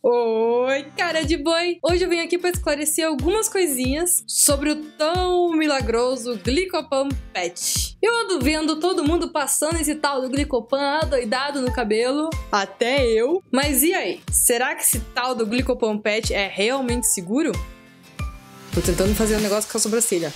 Oi, cara de boi! Hoje eu venho aqui para esclarecer algumas coisinhas sobre o tão milagroso Glicopan Patch. Eu ando vendo todo mundo passando esse tal do Glicopan adoidado no cabelo, até eu. Mas e aí? Será que esse tal do Glicopan Patch é realmente seguro? Tô tentando fazer um negócio com a sobrancelha.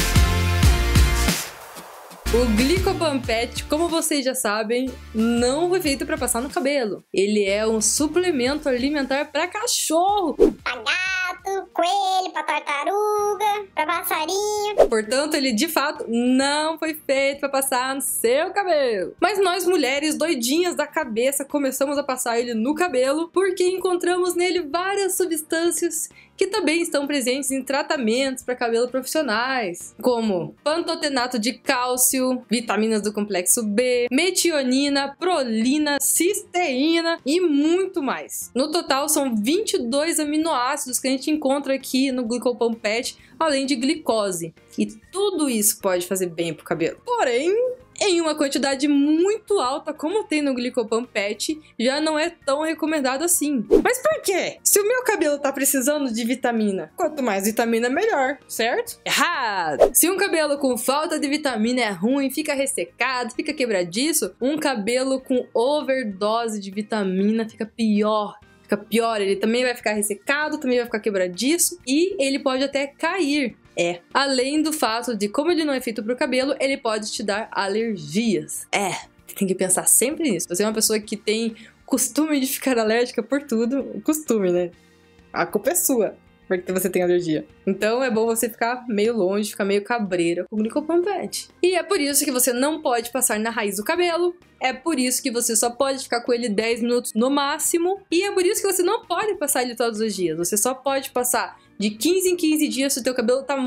O Glicopan Patch, como vocês já sabem, não foi feito para passar no cabelo. Ele é um suplemento alimentar para cachorro, Pra gato, coelho, pra tartaruga, pra passarinho. portanto, ele de fato não foi feito para passar no seu cabelo. Mas nós mulheres doidinhas da cabeça começamos a passar ele no cabelo porque encontramos nele várias substâncias que também estão presentes em tratamentos para cabelo profissionais, como pantotenato de cálcio, vitaminas do complexo B, metionina, prolina, cisteína e muito mais. No total, são 22 aminoácidos que a gente encontra aqui no Glicopan Patch, além de glicose. E tudo isso pode fazer bem pro cabelo. Porém, em uma quantidade muito alta, como tem no Glicopan Patch, já não é tão recomendado assim. Mas por quê? Se o meu cabelo tá precisando de vitamina, quanto mais vitamina, melhor, certo? Errado! Se um cabelo com falta de vitamina é ruim, fica ressecado, fica quebradiço, um cabelo com overdose de vitamina fica pior. Ele também vai ficar ressecado, também vai ficar quebradiço e ele pode até cair. Além do fato de, como ele não é feito pro cabelo, ele pode te dar alergias. Tem que pensar sempre nisso. Você é uma pessoa que tem costume de ficar alérgica por tudo. Costume, né? A culpa é sua, porque você tem alergia. Então é bom você ficar meio longe, ficar meio cabreira com o Glicopan Patch. E é por isso que você não pode passar na raiz do cabelo. É por isso que você só pode ficar com ele 10 minutos no máximo. E é por isso que você não pode passar ele todos os dias. Você só pode passar de 15 em 15 dias se o teu cabelo tá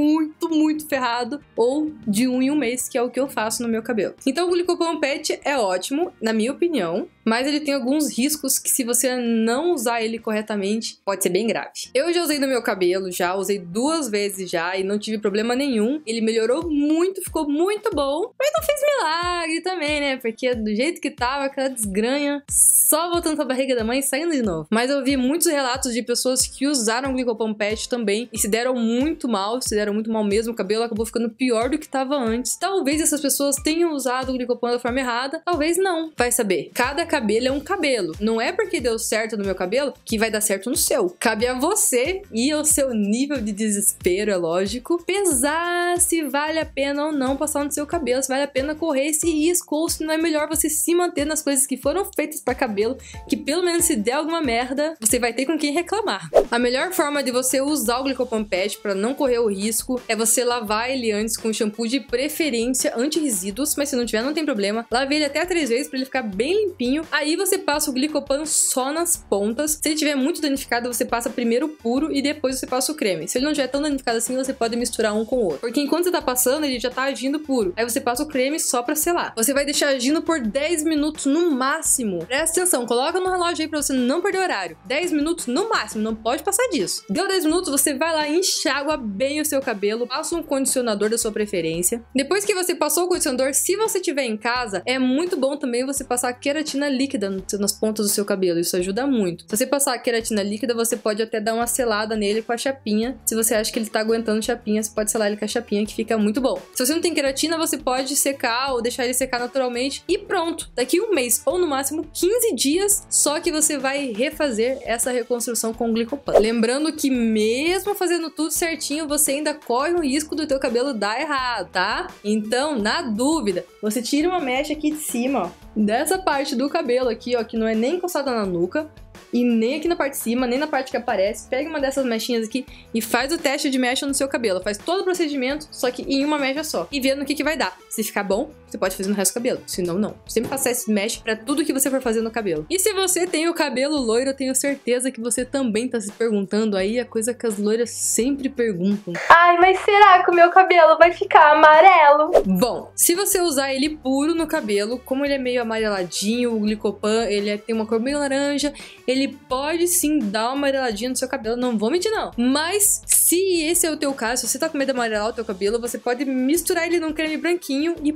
muito ferrado, ou de 1 em 1 mês, que é o que eu faço no meu cabelo. Então o Glicopan Patch é ótimo, na minha opinião, mas ele tem alguns riscos que, se você não usar ele corretamente, pode ser bem grave. Eu já usei no meu cabelo, usei 2 vezes já e não tive problema nenhum. Ele melhorou muito, ficou muito bom, mas não fez milagre também, né? Porque do jeito que tava, aquela desgranha, só voltando pra barriga da mãe e saindo de novo. Mas eu vi muitos relatos de pessoas que usaram o Glicopan Patch também e se deram muito mal mesmo. O cabelo acabou ficando pior do que tava antes. Talvez essas pessoas tenham usado o Glicopan da forma errada, talvez não. Vai saber. Cada cabelo é um cabelo. Não é porque deu certo no meu cabelo que vai dar certo no seu. Cabe a você e ao seu nível de desespero, é lógico, pesar se vale a pena ou não passar no seu cabelo, se vale a pena correr esse risco ou se não é melhor você se manter nas coisas que foram feitas para cabelo, que pelo menos se der alguma merda, você vai ter com quem reclamar. A melhor forma de você usar o Glicopan Patch para não correr o risco é você lavar ele antes com shampoo de preferência anti-resíduos, mas se não tiver não tem problema. Lave ele até 3 vezes para ele ficar bem limpinho. Aí você passa o Glicopan só nas pontas. Se ele estiver muito danificado, você passa primeiro o puro e depois você passa o creme. Se ele não estiver tão danificado assim, você pode misturar um com o outro, porque enquanto você tá passando, ele já tá agindo puro. Aí você passa o creme só pra selar. Você vai deixar agindo por 10 minutos no máximo. Presta atenção, coloca no relógio aí pra você não perder o horário. 10 minutos no máximo, não pode passar disso. Deu 10 minutos, você vai lá e enxágua bem o seu cabelo, passa um condicionador da sua preferência. Depois que você passou o condicionador, se você tiver em casa, é muito bom também você passar queratina líquida nas pontas do seu cabelo, isso ajuda muito. Se você passar a queratina líquida, você pode até dar uma selada nele com a chapinha. Se você acha que ele tá aguentando chapinha, você pode selar ele com a chapinha, que fica muito bom. Se você não tem queratina, você pode secar ou deixar ele secar naturalmente e pronto. Daqui 1 mês ou no máximo 15 dias, só que você vai refazer essa reconstrução com o Glicopan. Lembrando que mesmo fazendo tudo certinho, você ainda corre o risco do teu cabelo dar errado, tá? Então, na dúvida, você tira uma mecha aqui de cima, ó, dessa parte do cabelo aqui, ó, que não é nem encostada na nuca e nem aqui na parte de cima, nem na parte que aparece. Pega uma dessas mechinhas aqui e faz o teste de mecha no seu cabelo. Faz todo o procedimento, só que em uma mecha só. E vê no que vai dar. Se ficar bom, você pode fazer no resto do cabelo. Se não, não. Sempre faça esse mesh pra tudo que você for fazer no cabelo. E se você tem o cabelo loiro, eu tenho certeza que você também tá se perguntando aí a coisa que as loiras sempre perguntam. Ai, mas será que o meu cabelo vai ficar amarelo? Bom, se você usar ele puro no cabelo, como ele é meio amareladinho, o Glicopan, tem uma cor meio laranja, ele pode sim dar uma amareladinha no seu cabelo, não vou mentir não. Mas se esse é o teu caso, se você tá com medo de amarelar o teu cabelo, você pode misturar ele num creme branquinho e passar aquele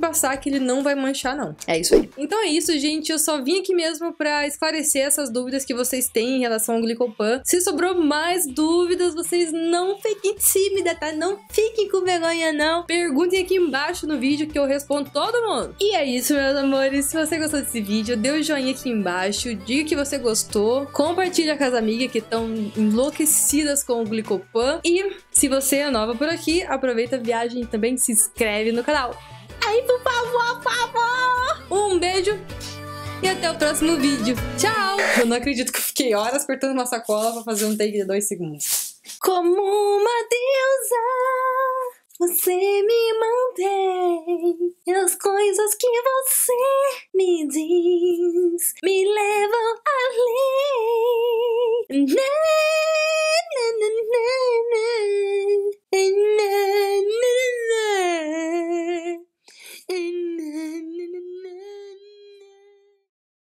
ele não vai manchar, não. É isso aí. Então é isso, gente. Eu só vim aqui mesmo pra esclarecer essas dúvidas que vocês têm em relação ao Glicopan. Se sobrou mais dúvidas, vocês não fiquem tímidas, tá? Não fiquem com vergonha, não. Perguntem aqui embaixo no vídeo que eu respondo todo mundo. E é isso, meus amores. Se você gostou desse vídeo, dê um joinha aqui embaixo, diga que você gostou, compartilha com as amigas que estão enlouquecidas com o Glicopan. E se você é nova por aqui, aproveita a viagem e também se inscreve no canal. Aí, por favor! Um beijo e até o próximo vídeo. Tchau! Eu não acredito que eu fiquei horas cortando uma sacola pra fazer um take de 2 segundos. Como uma deusa, você me mantém. E as coisas que você me diz me levam além.